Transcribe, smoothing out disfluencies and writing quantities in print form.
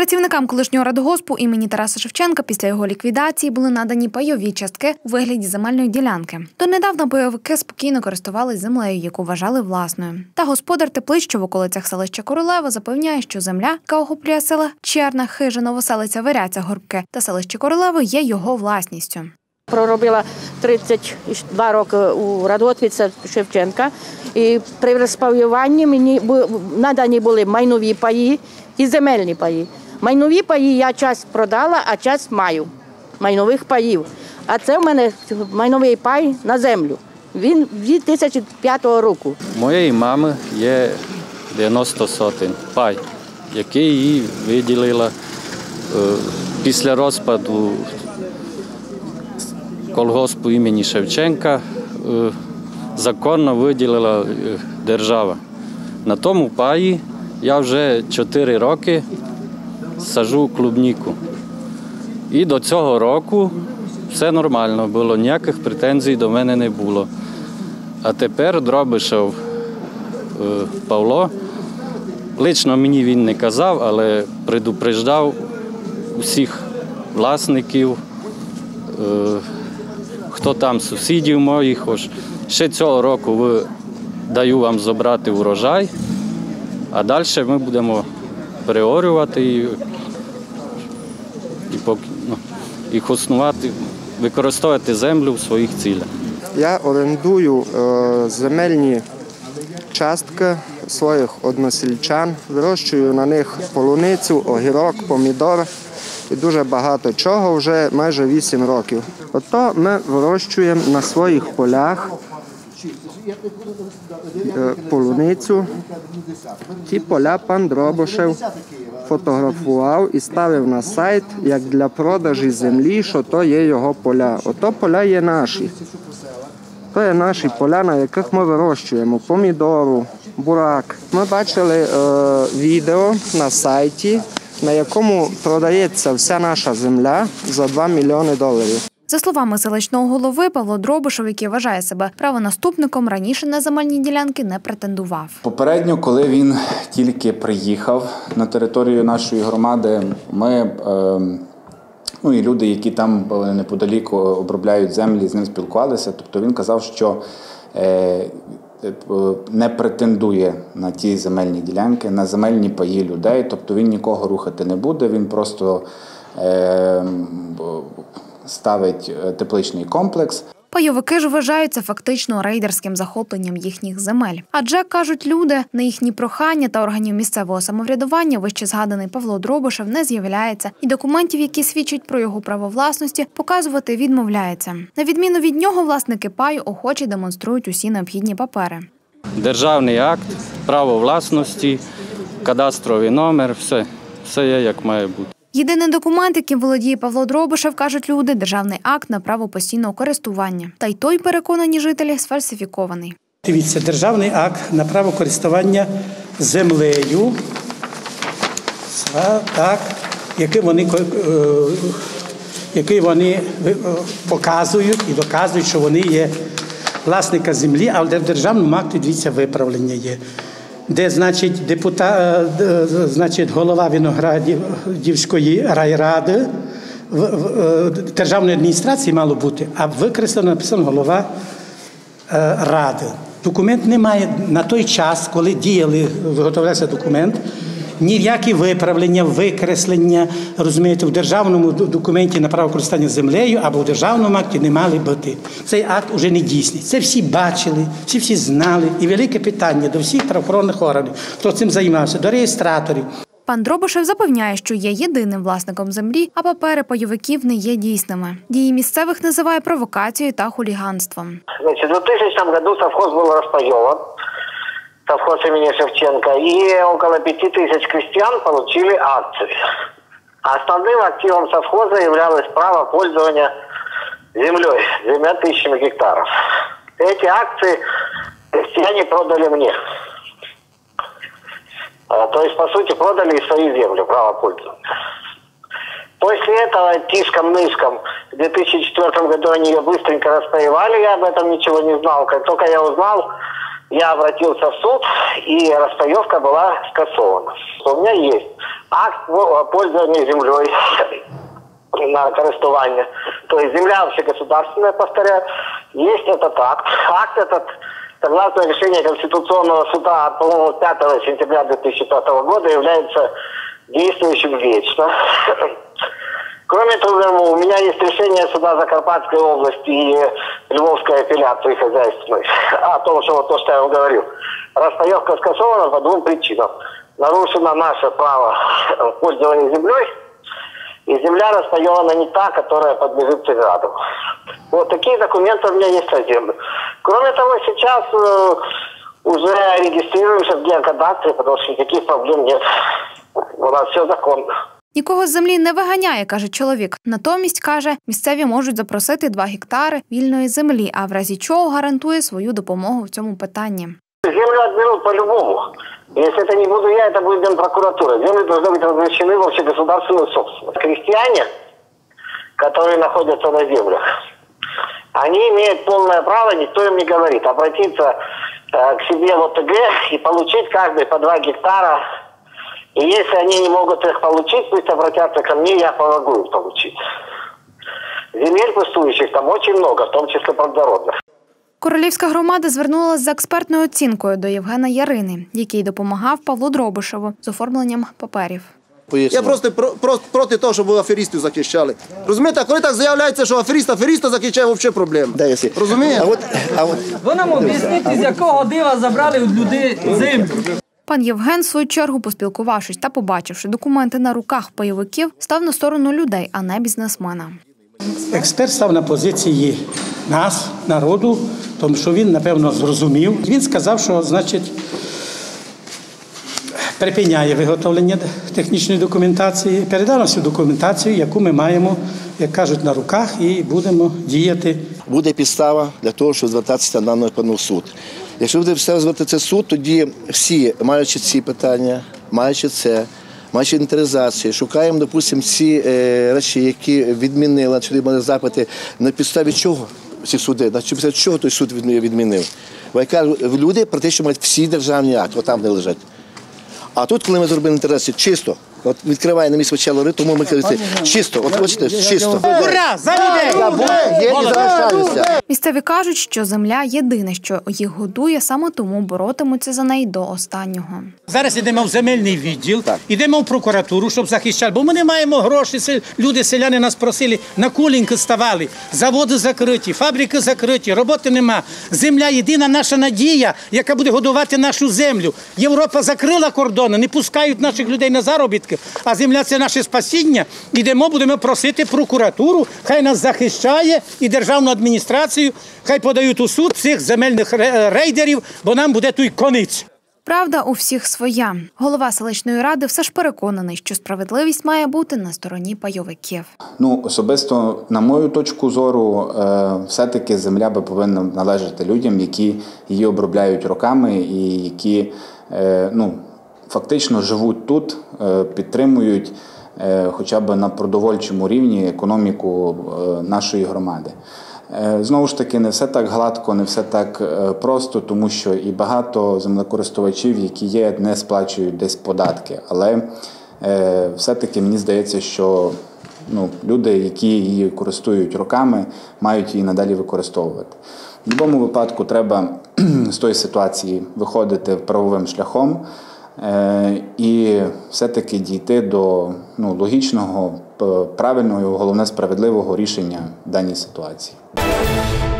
Працівникам колишнього радгоспу імені Тараса Шевченка після його ліквідації були надані пайові частки у вигляді земельної ділянки. Донедавна пайовики спокійно користувались землею, яку вважали власною. Та господар теплиць, що в околицях селища Королева, запевняє, що земля, яка охоплює села Черна, Хижа, Новоселиця, Виряця, Горбки та селище Королеви, є його власністю. Проробила 32 роки у радгоспі Шевченка. І при розпаюванні мені надані були майнові паї і земельні паї. Майнові паї я часть продала, а часть маю майнових паїв. А це в мене майновий пай на землю. Він 2005 року. Моєї мами є 90 сотень пай, який їй виділила після розпаду колгоспу імені Шевченка, законно виділила держава. На тому паї я вже 4 роки саджу клубніку. І до цього року все нормально було, ніяких претензій до мене не було. А тепер Дробишев Павло, лично мені він не казав, але предупреждав усіх власників, хто там сусідів моїх, ще цього року даю вам забрати урожай, а далі ми будемо переорювати і хоснувати, використовувати землю в своїх цілях. Я орендую земельні частки своїх односельчан, вирощую на них полуницю, огірок, помідор і дуже багато чого вже майже 8 років. Ото ми вирощуємо на своїх полях полуницю. Ті поля пан Дробишев фотографував і ставив на сайт, як для продажі землі, що то є його поля. Ото поля є наші. То є наші поля, на яких ми вирощуємо помідору, бурак. Ми бачили відео на сайті, на якому продається вся наша земля за $2 мільйони. За словами селищного голови, Павло Дробишев, який вважає себе правонаступником, раніше на земельні ділянки не претендував. Попередньо, коли він тільки приїхав на територію нашої громади, ми, і люди, які там неподалік обробляють землі, з ним спілкувалися. Тобто він казав, що не претендує на ті земельні ділянки, на земельні паї людей. Тобто він нікого рухати не буде, він просто ставить тепличний комплекс. Пайовики ж вважають це фактично рейдерським захопленням їхніх земель. Адже, кажуть люди, на їхні прохання та органів місцевого самоврядування вище згаданий Павло Дробишев не з'являється і документів, які свідчать про його право власності, показувати відмовляється. На відміну від нього, власники паю охоче демонструють усі необхідні папери. Державний акт, право власності, кадастровий номер, все є як має бути. Єдиний документ, яким володіє Павло Дробишев, кажуть люди, державний акт на право постійного користування. Та й той, переконані жителі, сфальсифікований. Дивіться, державний акт на право користування землею, який вони показують і доказують, що вони є власника землі, але в державному акті, дивіться, виправлення є. Де, значить, голова Виноградівської райради, державної адміністрації мало бути, а викреслено написано голова ради. Документ немає на той час, коли виготовлявся документ, ні в які виправлення, викреслення, розумієте, в державному документі на право користування землею або в державному акті не мали бути. Цей акт вже не дійсний. Це всі бачили, всі знали. І велике питання до всіх правоохоронних органів, хто цим займався, до реєстраторів. Пан Дробишев запевняє, що є єдиним власником землі, а папери пайовиків не є дійсними. Дії місцевих називає провокацією та хуліганством. В 2000 году совхоз був розпайован. Совхоз имени Шевченко, и около 5000 крестьян получили акции. Основным активом совхоза являлось право пользования землей, 2000 гектаров. Эти акции крестьяне продали мне. То есть, по сути, продали свои земли, право пользования. После этого тишком-нышком в 2004 году они ее быстренько распаевали, я об этом ничего не знал. Как только я узнал, я обратился в суд, и распаевка была скасована. У меня есть акт о пользовании землей на користування. То есть земля общегосударственная, повторяю, есть этот акт. Акт этот, согласно решению Конституционного суда от, по-моему, 5 сентября 2005 года, является действующим вечно. Кроме того, у меня есть решение суда Закарпатской области и Львовской апелляции хозяйственной о том, что вот то, что я вам говорил. Распаевка скасована по двум причинам. Нарушено наше право пользования землей, и земля распаевана не та, которая подлежит преграду. Вот такие документы у меня есть на землю. Кроме того, сейчас уже регистрируемся в геокадастре, потому что никаких проблем нет. У нас все законно. Нікого з землі не виганяє, каже чоловік. Натомість, каже, місцеві можуть запросити 2 гектари вільної землі, а в разі чого гарантує свою допомогу в цьому питанні. Землю отберут по-любому. Если это не буду я, это будет Генпрокуратура. Земли должны быть размещены в общегосударственную собственность. Крестьяне, которые находятся на землях, они имеют полное право, никто им не говорит, обратиться к себе в ОТГ и получить каждый по 2 гектара. И если они не могут их получить, пусть обратятся ко мне, я помогу им получить. Земель пустующих там очень много, в том числе плодородных. Королівська громада звернулася за експертною оцінкою до Євгена Ярини, який допомагав Павлу Дробишеву з оформленням паперів. Я просто проти того, щоб ви аферистів захищали. Розумієте, коли так заявляється, що афериста захищає, взагалі проблем. Розумієте? Ви нам об'ясніть, з якого дива забрали від людей землю. Пан Євген, в свою чергу, поспілкувавшись та побачивши документи на руках пайовиків, став на сторону людей, а не бізнесмена. Експерт став на позиції нас, народу, тому що він, напевно, зрозумів. Він сказав, що, значить, припиняє виготовлення технічної документації, передав нам всю документацію, яку ми маємо, як кажуть, на руках, і будемо діяти. Буде підстава для того, щоб звертатися на даний суд. Якщо буде підстава звертатися в суд, тоді всі, маючи ці питання, маючи це, маючи інвентаризацію, шукаємо, допустимо, ці речі, які відмінили, чи запити, на підставі чого ці суди, на підставі чого той суд відмінив. Бо я кажу, люди практично мають всі державні акти, отам не лежать. А тут, коли ми зробили інтереси чисто, от відкриває на місце почало рити, тому ми кажемо, чисто, от бачите, чисто. Ура! За людей! Місцеві кажуть, що земля єдине, що їх годує, саме тому боротимуться за неї до останнього. Зараз йдемо в земельний відділ, йдемо в прокуратуру, щоб захищати, бо ми не маємо грошей, люди, селяни нас просили, на колінки ставали, заводи закриті, фабрики закриті, роботи нема. Земля єдина наша надія, яка буде годувати нашу землю. Європа закрила кордони, не пускають наших людей на заробітки, а земля – це наше спасіння. Йдемо, будемо просити прокуратуру, хай нас захищає, і державну адміністрацію, хай подають у суд всіх земельних рейдерів, бо нам буде той конець. Правда у всіх своя. Голова селищної ради все ж переконаний, що справедливість має бути на стороні пайовиків. Особисто, на мою точку зору, все-таки земля би повинна належати людям, які її обробляють роками і які, фактично живуть тут, підтримують хоча б на продовольчому рівні економіку нашої громади. Знову ж таки, не все так гладко, не все так просто, тому що і багато землекористувачів, які є, не сплачують десь податки. Але все-таки мені здається, що люди, які її користують роками, мають її надалі використовувати. В будь-якому випадку треба з тої ситуації виходити правовим шляхом і все-таки дійти до логічного, правильного і, головне, справедливого рішення в даній ситуації.